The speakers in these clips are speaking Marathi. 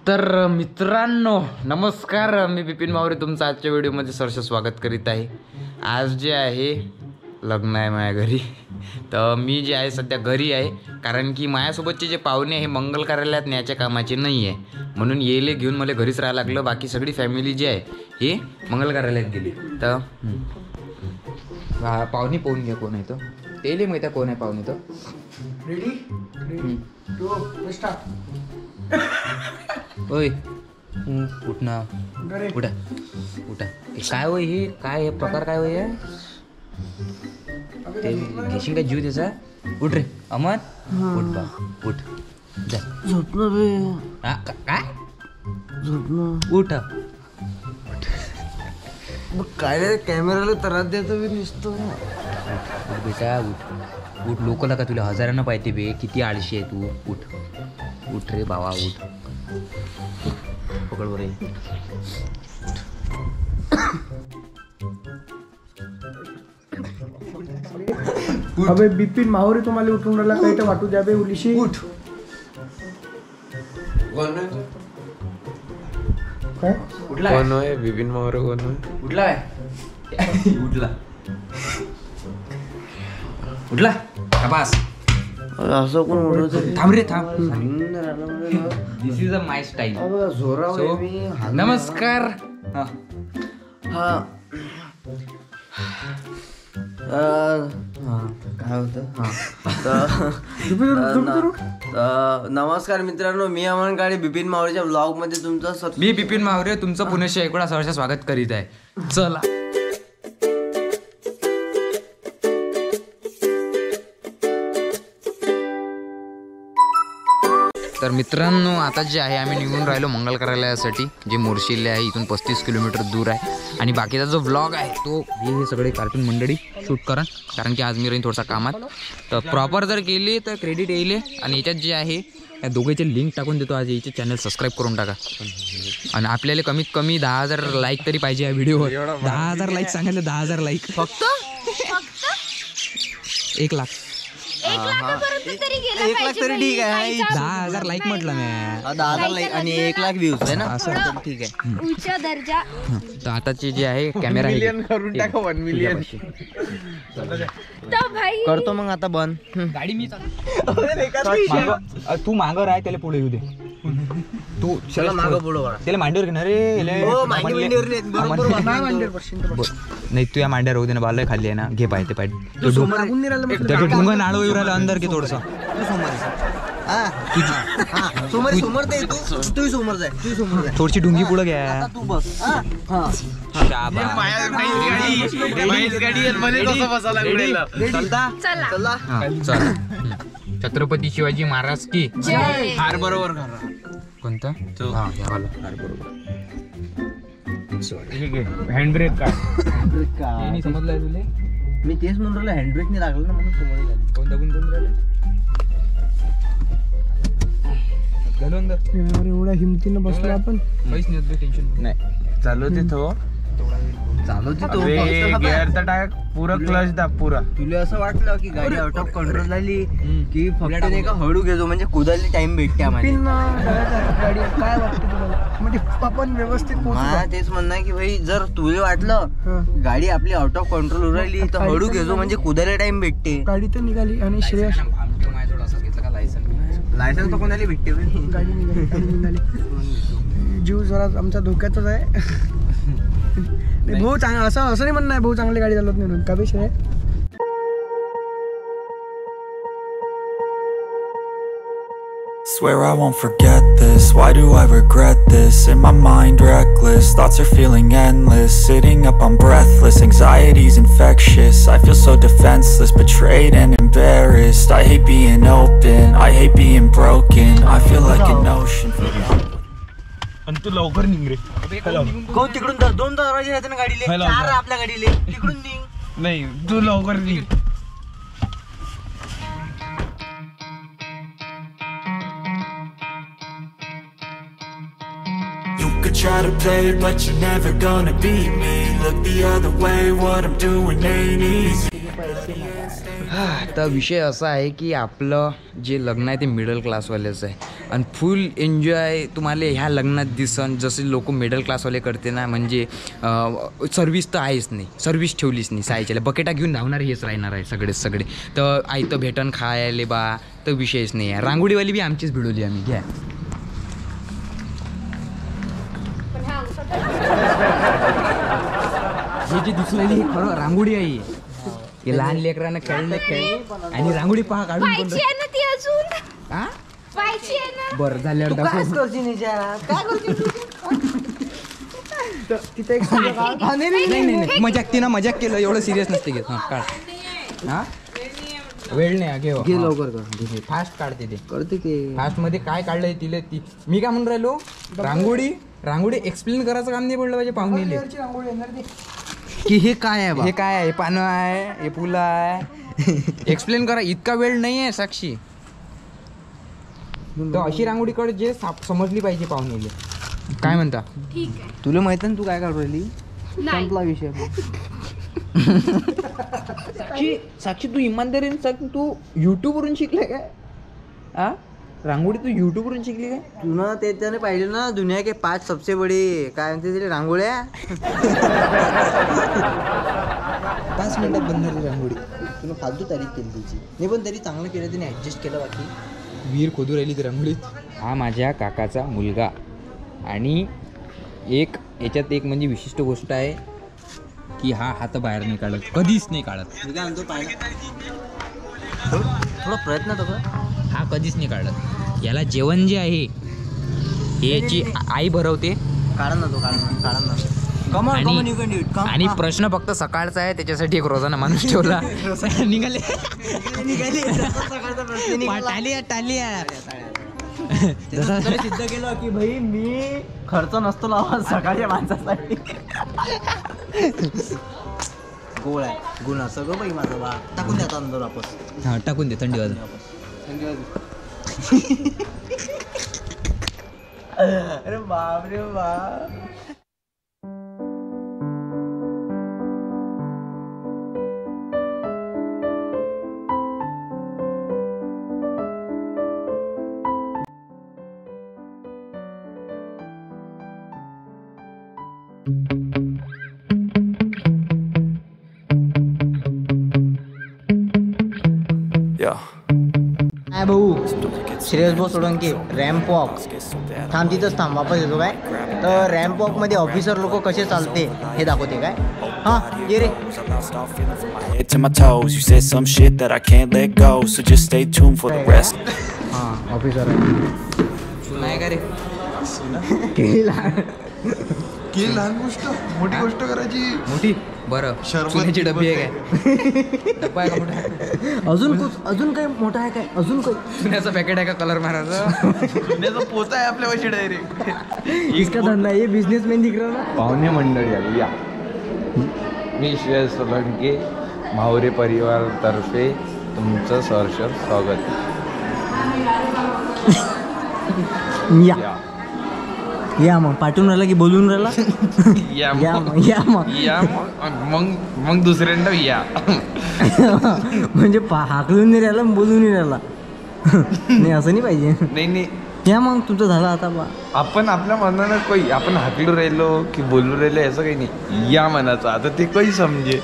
तर मित्रांनो नमस्कार, मी बिपिन मावरे तुमचं आजच्या व्हिडिओमध्ये सहर्ष स्वागत करीत आहे। आज जे आहे लग्न आहे माझ्या घरी, तर मी जे आहे सध्या घरी आहे, कारण की माझ्यासोबतचे जे पाहुणे हे मंगल कार्यालयात न्यायच्या कामाचे नाही आहे, म्हणून येले घेऊन मला घरीच राहायला लागलं। बाकी सगळी फॅमिली जी आहे हे मंगल कार्यालयात गेली। तर पाहुणे पाहून घ्या कोण आहे तो, तेले माहिती कोण आहे पाहुणे तो। Ready 2 start. ओय उठ ना, उठा उठा। काय होय हे, काय हे प्रकार काय होय ते, घेशील का जीव त्याचा? उठ रे अमन, उठ बा उठ, जा झोपलो रे। हा काय झोपलो, उठ मग काय रे कॅमेराला त्रास देतो मी नुसतो। उठ बेटा उठ उठ, लोकला का तुला हजारांना पाहिजे बे, किती आळशी आहे तू। उठ उठ रे बाबा उठ, पकड बरे। अबे बिपिन मावरे तुम्हाला उठून राहिला, काही तर वाटू द्या बे उलिशी। उठ काय उठला कोण आहे बिपिन मावरे? कोण आहे? उठला काय? उठला उठला बस। असं कोण उठवतो? थांब रे थांब, दिस इज अ माय स्टाईल। जोरावर मी नमस्कार। हा हा काय होतं? नमस्कार मित्रांनो, मी अमन काळे बिपिन मावरेच्या ब्लॉग मध्ये तुमचं मी बिपिन मावरे तुमचं पुण्याशी ऐकून सहर्ष स्वागत करीत आहे। चला तर मित्रांनो, आता जे आहे आम्ही निघून राहिलो मंगल कार्यालयासाठी, जे मोर्शीले आहे, इथून 35 किलोमीटर दूर आहे। आणि बाकीचा जो व्लॉग आहे तो हे सगळे कार्टून मंडळी शूट करा, कारण की आज मी राहीन थोडासा कामात। तर प्रॉपर जर केली तर क्रेडिट येईल। आणि याच्यात जे आहे या दोघांचे लिंक टाकून देतो, आज याचे चॅनल सबस्क्राईब करून टाका। आणि आपल्याला कमीत कमी 10,000 लाईक तरी पाहिजे या व्हिडिओवर। 10,000 लाईक सांगितलं, 10,000 लाईक फक्त 1 लाख 1 लाखापर्यंत तरी गेला 1 लाख तरी ठीक आहे। 10,000 लाईक म्हटलं मी, 10,000 लाईक आणि 1 लाख व्ह्यूज आहे ना, असं ठीक आहे। उच्च दर्जा। तर आताची जी आहे कॅमेरा करून टाका 1 मिलियन। तो भाई करतो मग आता बंद। गाडी मी तू मागं राह, त्याला पुढे येऊ दे। तू चला मागं पुढं करा। त्याला मांडीवर घेणार रे, नाही तू या मांड्यावर होऊ दे ना, बालय खाल्ली आहे ना, घे पाय ते पाय ढुंगा नाळू येऊ राहिला अंदर, घे थोडस। थोडीशी ढुंगी पुढं घ्या। चला चल, छत्रपती शिवाजी महाराज की जय। हार बरोबर करा। कोणता? हा ह्यावाला हार बरोबर। हँडब्रेक का? नाही समजलंय तुले? मी तेच म्हणून राहिलो, हँडब्रेकने लागलं ना म्हणून समोर झाली। कोण दाबून कोण राहिलं? एवढ्या हिमतीनं बसलो आपण। काहीच नाही, टेन्शन नाही चालू तिथं, चालू गिअर तर टाक, पुरा क्लच दाब पुरा। तुला असं वाटलं की गाडी आउट ऑफ कंट्रोल झाली की फक्त नाही का हळू घेतो, म्हणजे कुदायला टाइम भेटते आम्हाला। गाडी काय वाटतं तुम्हाला, म्हणजे आपण व्यवस्थित तेच म्हणणं आहे की भाई, जर तुला वाटलं गाडी आपली आउट ऑफ कंट्रोल राहिली तर हळू घेतो, म्हणजे कुदायला टाइम भेटते। गाडी तर निघाली आणि श्रेयस लायसन्स तर कोणाला भेटते, गाडी निघाली। जीव जरा आमचा धोक्यातच आहे। भाऊ चांगला, असं नाही म्हणणं आहे भाऊ चांगली गाडी चालवत नाही का विषय? Swear I won't forget this, why do I regret this? In my mind reckless, thoughts are feeling endless. Sitting up I'm breathless, anxiety's infectious. I feel so defenseless, betrayed and embarrassed. I hate being open, I hate being broken. I feel like an ocean आणि तू लवकर निघ रे। कोण तिकडून 2 दरवाजे राहते ना गाडीले, 4 आपल्या गाडीले, तिकडून निघ। नाही तू लवकर निघ। You could try to play, but you're never gonna beat me. Look the other way, what I'm doing ain't easy. तर विषय असा आहे की आपलं जे लग्न आहे ते मिडल क्लासवाल्याचं आहे। आणि फुल एन्जॉय तुम्हाला ह्या लग्नात दिसन. जसे लोक मिडल क्लासवाले करते ना, म्हणजे सर्विस तर आहेच नाही, सर्विस ठेवलीच नाही. सायच्याला बकेटा घेऊन धावणार हेच राहणार आहे सगळे. तर आयतं भेटन खायले बा तर विषयच नाही आहे. रांगोळीवाली बी आमचीच भिडवली आम्ही. घ्या हे जे दिसलेली ही खरं रांगोळी आहे. हे लहान लेकरांना खेळ आणि रांगोळी पहा काढून पण. व्हायची आहे ना ती अजून, हा व्हायची आहे ना. बरं झाल्यावर दाखव. तिथे एक नाही मजाक तिनं मजाक केलं, एवढं सिरियस नसते घेत. हां काढ. हां वेळ नाही घे लवकर कर. फास्ट काढते ते. करते ते फास्ट मध्ये काय काढलंय तिले ती. मी काय म्हणून राहिलो, रांगोळी एक्सप्लेन करायचं काम नाही पडलं पाहिजे पाहुणेले की हे काय आहे बा. हे काय आहे, हे पानं आहे, हे फुलं आहे. एक्सप्लेन करा, इतका वेळ नाही आहे साक्षी. तर अशी रांगोळी काढ जे समजली पाहिजे पाहुणेले. काय म्हणता? ठीक आहे. तुला माहित ना तू काय काढू राहिली. नाही. संपला विषय. साक्षी तू इमानदारीने सांग, तू YouTube वरून शिकले काय? आ रांगोळी तू YouTube वरून शिकली काय? तू ना ते त्याने पाहिजे ना, दुनिया के 5 सबसे बडी काय म्हणते तिथे रांगोळ्या. 5 मिनिटात बंद झाली रांगोळी. तुला फालतू तारीख केली त्याची. नाही पण तरी चांगलं केलं त्याने, ऍडजस्ट केलं. बाकी वीर खोदू राहिली ती रांगोळीत. हा माझ्या काकाचा मुलगा. आणि याच्यात एक म्हणजे विशिष्ट गोष्ट आहे की हा हात बाहेर नाही काढत, कधीच नाही काढत. मी काय म्हणतो पाहिजे थोडा प्रयत्न तर कर. हा कधीच नाही काढत. याला जेवण जे आहे हे याची आई भरवते. काढा ना तो, काढा ना. आणि प्रश्न फक्त सकाळचा आहे, त्याच्यासाठी एक रोजाना माणूस ठेवला. निघाले जसं सिद्ध केलं की भाई मी खर्च नसतो लावा सकाळच्या माणसासाठी. गोळ आहे, गुण असं गो बाई माझं बा. टाकून द्या अंदर वापस. हा टाकून दे, थंडी वाजून. अरे बाप रे बाप. काय भाऊ श्रेयस भाऊ सोडंकी रॅम्प वॉक. थांब तिथंच थांब, वापस येतो काय. तर रॅम्प वॉक मध्ये ऑफिसर लोक कसे चालते हे दाखवते काय. हा ये रे. Head to my toes, you said some shit that I can't let go, so just stay tuned for the rest. हा ऑफिसर नाही का रे. की लहान गोष्ट मोठी गोष्ट करायची. मोठी बरं सोन्याची डब्बी आहे काय? डब्बा आहे का मोठा? अजून काही मोठा आहे काय? अजून काही सोन्याचं पॅकेट आहे का कलर मारायचं? सोन्याचा पोता आहे आपल्या वशी डायरेक्ट. इसका धंदा ये बिझनेसमॅन दिख रहा ना. पाहुणे मंडळी आली या. मी श्रेयस सोलंके माहुरे परिवारातर्फे तुमचं सहर्ष स्वागत. या मग पाठवून राहिला की बोलून राहिला. या मग दुसऱ्यांदा या. म्हणजे हाकलून नाही राहिला, बोलून नाही राहिला. नाही असं नाही पाहिजे. नाही या मग तुमचं झालं आता बा. आपण आपल्या मनानं काही आपण हाकलू राहिलो की बोलू राहिलो असं काही नाही. या मनाचं आता ते काही समजे.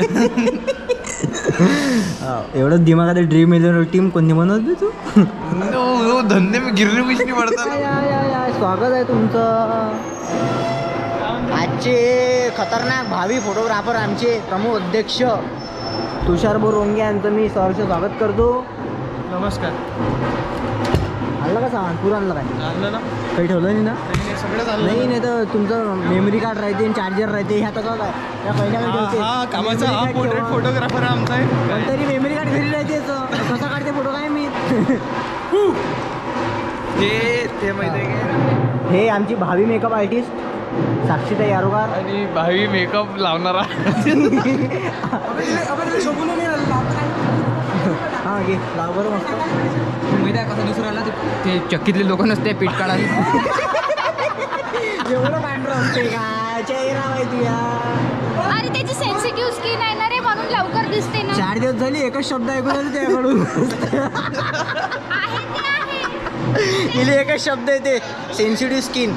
एवढं दिमागात ड्रीम इलेव्हन टीम कोणती म्हणत बी तू. धंदे मी गिरणी मिशनी पडतात. स्वागत आहे तुमचं. आजचे खतरनाक भावी फोटोग्राफर आमचे प्रमुख अध्यक्ष तुषार बोरंगे यांचं मी सहर्ष स्वागत करतो. नमस्कार. आणलं का सामान? पुरं आणलं काय? आणलं ना. काही ठेवलं नाही ना? सगळं नाही तर तुमचं मेमरी कार्ड राहते, चार्जर राहते, ह्या तसं काय त्या पहिल्या काही ठेवते. कामाचा हा पोर्ट्रेट फोटोग्राफर आहे आमचा आहे. तरी मेमरी कार्ड घरी राहते. कसं काढते फोटो काय मी. ते माहिती आहे का? हे आमची भावी मेकअप आर्टिस्ट साक्षीताई आरोगार. आणि भावी मेकअप लावणारा. हां घे लाव बरं मस्त. माहिती आहे कसं दुसऱ्याला ते चक्कीतले लोक नसते पीठ काढायला. एवढं पांढरं असते का चेहरा माहिती या. अरे त्याची सेन्सिटिव्ह स्किन आहे ना रे, म्हणून लवकर दिसते ना. 4 दिवस झाली एकच शब्द ऐकून आले त्याकडून. आहे ते आहे. गेली एकच शब्द येते sensitive skin.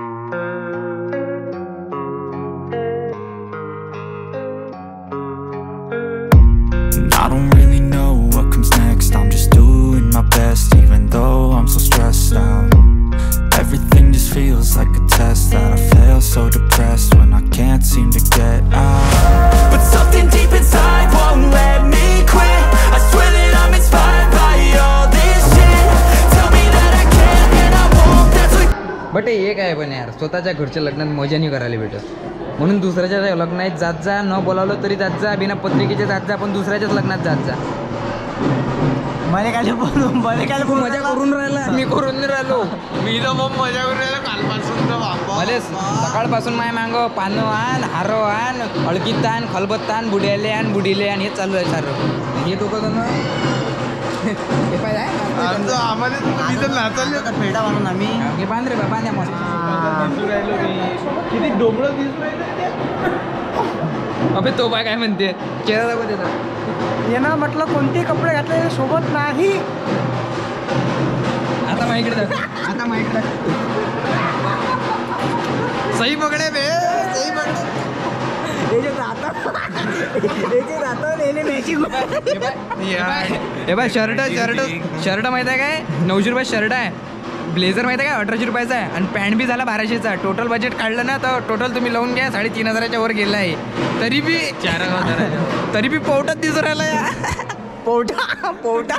I don't really know what comes next. I'm just doing my best, even though I'm so stressed out. Everything just feels like a test that I fail, so depressed when I can't seem to get out. But something deep inside won't let me quit. I swear that I'm inspired by all this shit. Tell me that I can and I won't, that's what. But हे काय पण यार, स्वतःच्या घरच्या लग्नात मजा नाही करायला भेटत, म्हणून दुसऱ्याच्या लग्नात जात जा, न बोलावलं तरी जात जा, बिना पत्रिकेचे जात जा, पण दुसऱ्याच्याच लग्नात जात जा. मला काय बोलून मजा करून राहिला, मी करून नाही राहिलो. मी तर मग मजा करून राहिलो कालपासून तर बाबा. भले सकाळपासून माय मांग पानं आण, हारो आण, हळकीत आण, खलबत्त आण, बुड्याले आण, बुडीले आण, हे चालू आहे सारं. हे दोघं जण हे पाहिजे आमचं आम्हाला मी तर नाचायला फेटा म्हणून आम्ही हे बांध रे बाबा, द्या मस्त. दिसू राहिलो मी. किती डोंगरं दिसू राहिले. अबे तो बाय काय म्हणते, चेहरा दाखव त्याचा. यांना म्हटलं कोणते कपडे घातलेले सोबत नाही. आता माझ्याकडे दाखव. आता माझ्याकडे सही पकडे बे, सही पकडे. हे बाय शर्ट माहिती आहे काय, 900 रुपये शर्ट आहे. ब्लेझर माहिती आहे काय, 1800 रुपयाचा आहे. आणि पॅन्ट बी झाला 1200चा. टोटल बजेट काढलं ना तर टोटल तुम्ही लावून घ्या 3500च्या वर गेला आहे. तरी बी 4000, तरी बी पोटात दिसून राहिला या. पोटा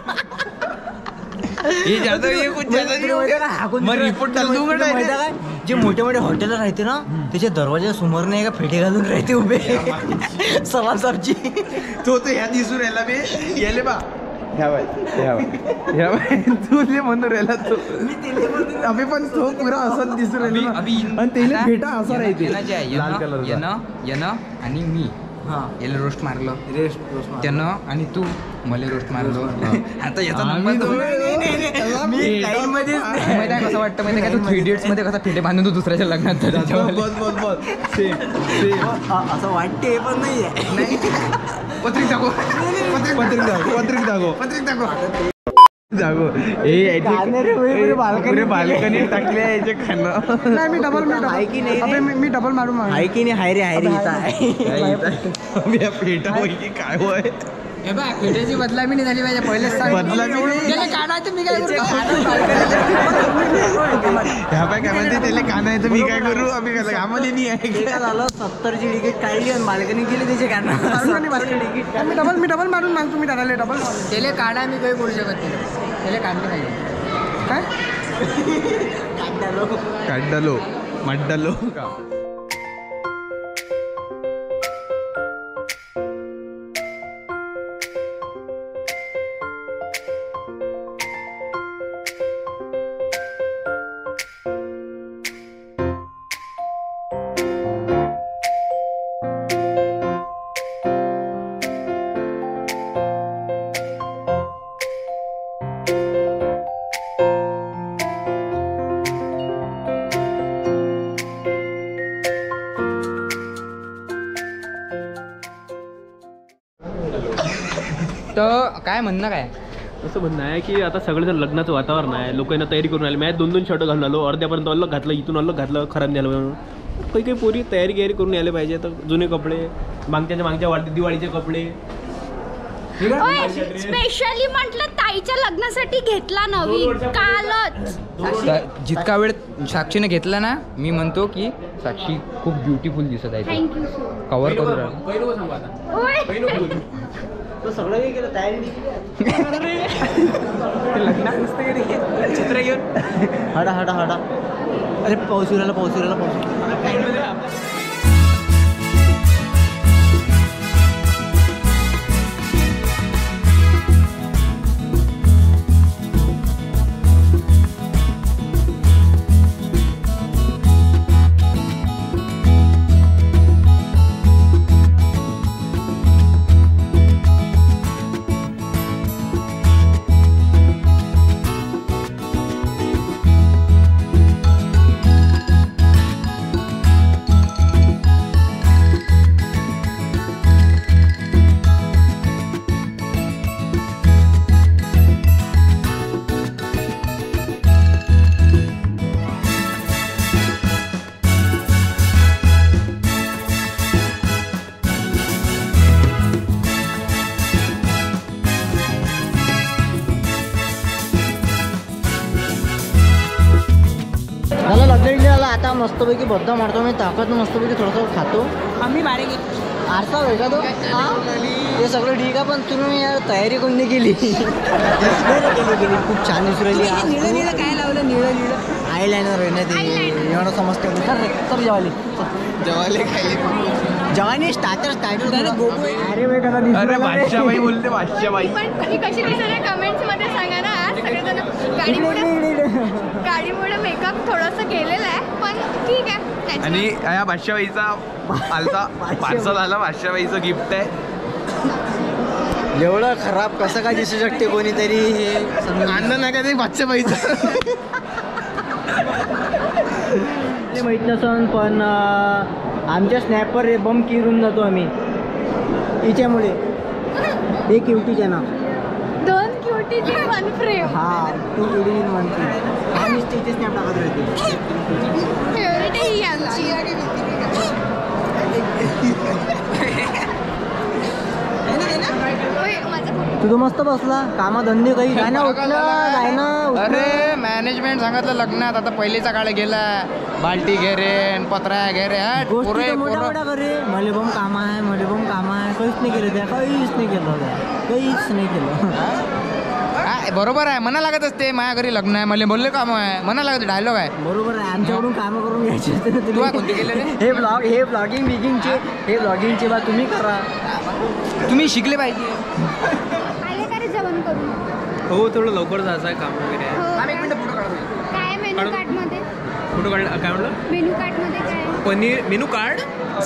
हे जास्त हे कुछ रिपोर्ट जे मोठे मोठे हॉटेल राहते ना त्याच्या दरवाजा समोर नाही का फेटे घालून राहते उभे सभासबची. तो तर ह्या दिसू राहिला बे. गेले बा ह्या बाय तुले म्हणून राहिला तो. अबे पण तो पुरा असं दिसू राहिला आणि त्याला फेटा असा राहते लाल कलरचा. येणं आणि मी याला रोस्ट मारलं, त्यानं आणि तू मला रोस्ट मारलो. आता याचा नंबर माहिती आहे कसं वाटतं माहिती आहे का, तू 3 Idiots मध्ये कसा फेटे बांधून तू दुसऱ्याच्या लग्नात असं वाटते पण नाही. पत्रिक जागो बाल्कनी टाकले याचे खाणं. नाही मी डबल मारून आहे की नाही. हाय रे पेटा काय होय. हे बघ फेट्याची बदलामी नाही झाली पाहिजे. पहिलेच काढायचं मी काय ह्या बाय काय म्हणते त्याला काना आहे तर मी काय करू. आम्ही काय आम्हाला नाही आहे. झालं 70ची तिकीट काढली आणि बाल्कनी गेली त्याचे काढणं. मी डबल मारून मागतो. मी दादाला डबल त्याला काढा, मी काही बोलू शकत नाही. त्याला काढलं पाहिजे. काय काढलो मड्डालो का. तर काय म्हणणं काय, असं म्हणणं आहे की आता सगळेजण लग्नाचं वातावरण आहे, लोकांना तयारी करून आले. मी 2 शर्ट घालून आलो, अर्ध्यापर्यंत अलग घातलं, इथून अलग घातलं, खराब झालं म्हणून. काही पोरी तयारी करून यायला पाहिजे. तर जुने कपडे, मागच्या दिवाळीचे कपडे. स्पेशली म्हटलं ताईच्या लग्नासाठी घेतला नवीन कालच. जितका वेळ साक्षीने घेतला ना, मी म्हणतो की साक्षी खूप ब्युटिफुल दिसत आहे. थँक्यू. कव्हर करून राहिला. सगळं काही केलं तयारी लग्नात नुसतं चित्र घेऊन हडा अरे पाऊस उरायला आता मस्तपैकी बद्दा मारतो मी ताकद मस्तपैकी थोडंसं खातो आम्ही बारे आरसा आहे का तो ते सगळं ठीक आहे पण तुम्ही यार तयारी कोणी केली केली खूप छान दिसू राहिली निळं निळं काय लावलं निळं निळं आय लायनर आहे ना ते एवढं समजतं सर जेवाली जवानी स्टार्टर अरे अरे बादशाबाई बोलते बादशाबाई. पण ही कशी दिसते कमेंट्स मध्ये सांगा ना. आज सगळेजण गाडीमुळे मेकअप थोडंसं केलेलं आहे पण ठीक आहे. आणि या बादशाबाईचा आलता पार्सल आला. बादशाबाईचं गिफ्ट आहे. एवढं खराब कसं काय दिसू शकते कोणीतरी हे अन्न नाही का ते बादशाबाईचं. ते माहीत नसन पण आमच्या स्नॅपर बम किरून जातो आम्ही हिच्यामुळे. एक क्युटीच्या नाव 2 क्युटीची 1 फ्रेम. हा 2 क्युटी इन 1 फ्रेम. आम्ही स्टेटस स्नॅप टाकत राहते. फेवरेट आहे ही आमची. होय, माझा तुझं मस्त बसला कामाधंदे काही काय ना उठलं काय ना अरे मॅनेजमेंट सांगितलं लग्नात आता पहिलेचा काळ गेला. बाल्टी घे रे पत्रा घे रे गोष्टी मोठ्या मोठ्या करे मले बम काम आहे काहीच नाही केलं त्या काहीच नाही केलं बरोबर आहे म्हणा लागत असते. माझ्या घरी लग्न आहे मला बोलले काम आहे म्हणा लागत डायलॉग आहे. बरोबर आहे आमच्याकडून कामं करून घ्यायची असते ना तू कोणते केले रे? हे ब्लॉगिंगचे बा तुम्ही करा. तुम्ही शिकले पाहिजे. आले का रे जेवण करून? हो थोडं लवकर जायचं आहे काम वगैरे आहे. काय मेनू कार्ड मध्ये? फोटो काढ काय म्हटलं मेनू कार्ड मध्ये काय? पनीर मेनू कार्ड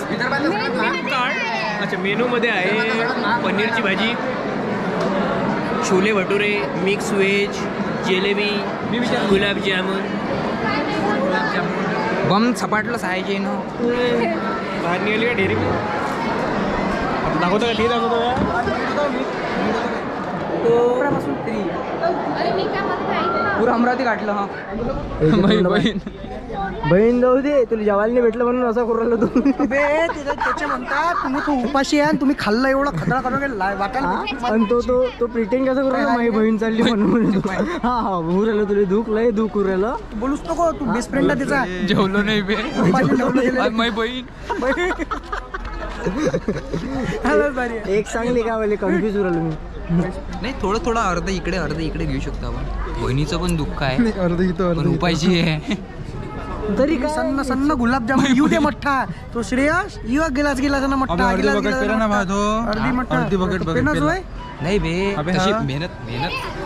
अच्छा मेनूमध्ये आहे पनीरची भाजी छोले भटुरे मिक्स व्हेज जिलेबी गुलाबजामुन बम सपाटलं साहायचे ना. बाहेर निघाली का डेअरी दाखवतो का ते दाखवतो अरे मी काय मध्ये खाईन. पुरं अमरावती गाठलं. हा बहीण जाऊ दे तुला जेवायला नाही भेटलं म्हणून असं करू राहिलं तू. त्याचे म्हणतात तुम्ही तो उपाशी आहे तुम्ही खाल्लं एवढं खतरा करून आणि तो प्रिटेंड कसं करू राहिला माझी बहीण चालली म्हणून. हा होऊ राहिलं तुला दुःख होऊ राहिलं. बोलूच नको तू बेस्ट फ्रेंड आहे त्याचा. जेवलो नाही बे माझी बहीण. एक चांगली का वाले कन्फ्युज होऊ राहिलो मी. नाही थोडं अर्ध इकडे घेऊ शकतो आपण. बहिणीचं पण दुःख आहे पण उपायची आहे. तरी सन्न गुलाबजामुन येऊ दे मठ्ठा तो श्रेयस गिलास ना मठ्ठा अर्धी मठ्ठा नाही बे तशी मेहनत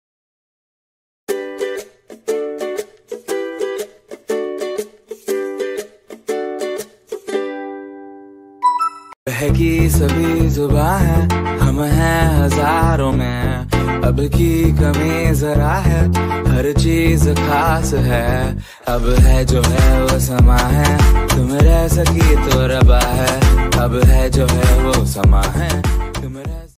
की सभी जुबां है हम हैं हजारों में अब की कमी जरा है हर चीज खास है अब है जो है वो समा है तुम रह सकी तो रबा है अब है जो है वो समा है